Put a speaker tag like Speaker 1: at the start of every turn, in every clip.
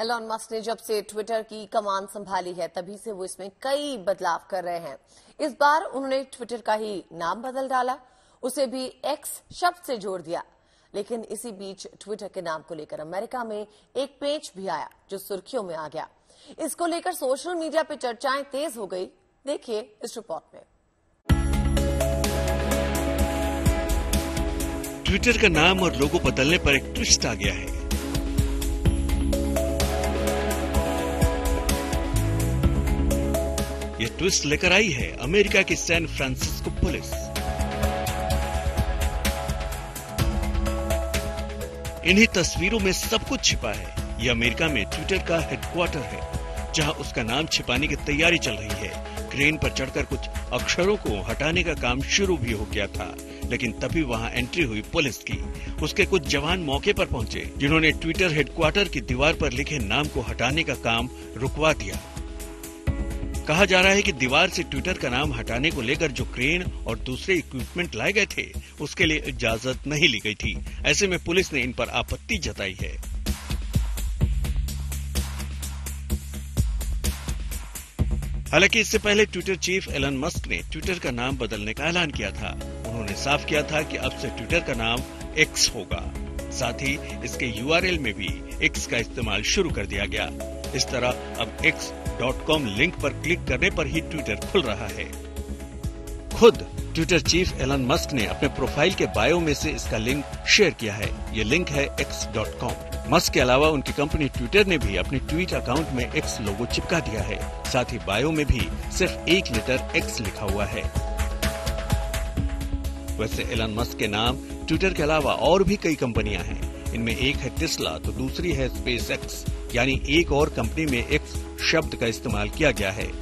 Speaker 1: Elon Musk ने जब से ट्विटर की कमान संभाली है तभी से वो इसमें कई बदलाव कर रहे हैं। इस बार उन्होंने ट्विटर का ही नाम बदल डाला, उसे भी एक्स शब्द से जोड़ दिया। लेकिन इसी बीच ट्विटर के नाम को लेकर अमेरिका में एक पेच भी आया जो सुर्खियों में आ गया। इसको लेकर सोशल मीडिया पे चर्चाएं तेज हो गई। देखिए इस रिपोर्ट में।
Speaker 2: ट्विटर का नाम और लोगो बदलने पर एक ट्विस्ट आ गया है। ये ट्विस्ट लेकर आई है अमेरिका की सैन फ्रांसिस्को पुलिस। इन्हीं तस्वीरों में सब कुछ छिपा है। ये अमेरिका में ट्विटर का हेडक्वार्टर है, जहां उसका नाम छिपाने की तैयारी चल रही है। क्रेन पर चढ़कर कुछ अक्षरों को हटाने का काम शुरू भी हो गया था, लेकिन तभी वहां एंट्री हुई पुलिस की। उसके कुछ जवान मौके पर पहुंचे, जिन्होंने ट्विटर हेडक्वार्टर की दीवार पर लिखे नाम को हटाने का काम रुकवा दिया। कहा जा रहा है कि दीवार से ट्विटर का नाम हटाने को लेकर जो क्रेन और दूसरे इक्विपमेंट लाए गए थे, उसके लिए इजाजत नहीं ली गई थी। ऐसे में पुलिस ने इन पर आपत्ति जताई है। हालांकि इससे पहले ट्विटर चीफ एलन मस्क ने ट्विटर का नाम बदलने का ऐलान किया था। उन्होंने साफ किया था कि अब से ट्विटर का नाम एक्स होगा। साथ ही इसके यूआरएल में भी एक्स का इस्तेमाल शुरू कर दिया गया। इस तरह अब x.com लिंक पर क्लिक करने पर ही ट्विटर खुल रहा है। खुद ट्विटर चीफ एलन मस्क ने अपने प्रोफाइल के बायो में से इसका लिंक शेयर किया है। ये लिंक है x.com। मस्क के अलावा उनकी कंपनी ट्विटर ने भी अपने ट्वीट अकाउंट में एक्स लोगो चिपका दिया है। साथ ही बायो में भी सिर्फ एक लेटर एक्स लिखा हुआ है। वैसे एलन मस्क के नाम ट्विटर के अलावा और भी कई कंपनियां हैं। इनमें एक है टेस्ला तो दूसरी है स्पेस एक्स, यानी एक और कंपनी में एक्स शब्द का इस्तेमाल किया गया है।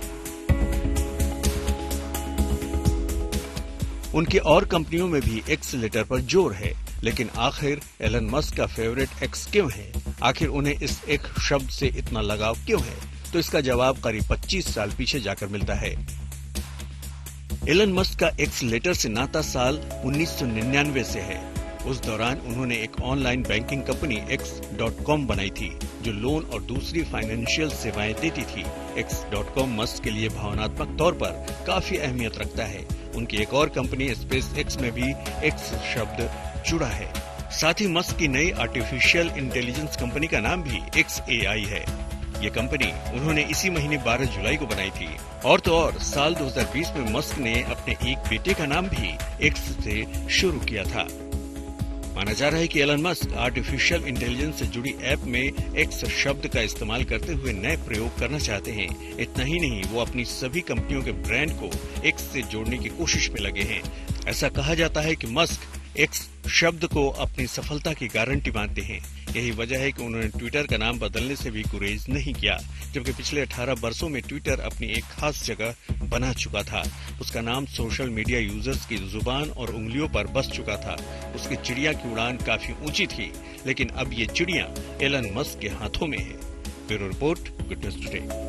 Speaker 2: उनकी और कंपनियों में भी एक्स लेटर पर जोर है। लेकिन आखिर एलन मस्क का फेवरेट एक्स क्यों है? आखिर उन्हें इस एक शब्द से इतना लगाव क्यों है? तो इसका जवाब करीब 25 साल पीछे जाकर मिलता है। एलन मस्क का एक्स लेटर से नाता साल 1999 से है। उस दौरान उन्होंने एक ऑनलाइन बैंकिंग कंपनी x.com बनाई थी, जो लोन और दूसरी फाइनेंशियल सेवाएं देती थी। x.com मस्क के लिए भावनात्मक तौर पर काफी अहमियत रखता है। उनकी एक और कंपनी स्पेस एक्स में भी एक्स शब्द जुड़ा है। साथ ही मस्क की नई आर्टिफिशियल इंटेलिजेंस कंपनी का नाम भी XAI है। ये कंपनी उन्होंने इसी महीने 12 जुलाई को बनाई थी। और तो और साल 2020 में मस्क ने अपने एक बेटे का नाम भी एक्स से शुरू किया था। माना जा रहा है कि एलन मस्क आर्टिफिशियल इंटेलिजेंस से जुड़ी ऐप में एक्स शब्द का इस्तेमाल करते हुए नए प्रयोग करना चाहते हैं। इतना ही नहीं, वो अपनी सभी कंपनियों के ब्रांड को एक्स से जोड़ने की कोशिश में लगे हैं। ऐसा कहा जाता है कि मस्क एक्स शब्द को अपनी सफलता की गारंटी मानते हैं। यही वजह है कि उन्होंने ट्विटर का नाम बदलने से भी गुरेज नहीं किया, जबकि पिछले 18 वर्षों में ट्विटर अपनी एक खास जगह बना चुका था। उसका नाम सोशल मीडिया यूजर्स की जुबान और उंगलियों पर बस चुका था। उसकी चिड़िया की उड़ान काफी ऊंची थी, लेकिन अब ये चिड़िया एलन मस्क के हाथों में है। Bureau report, good news today.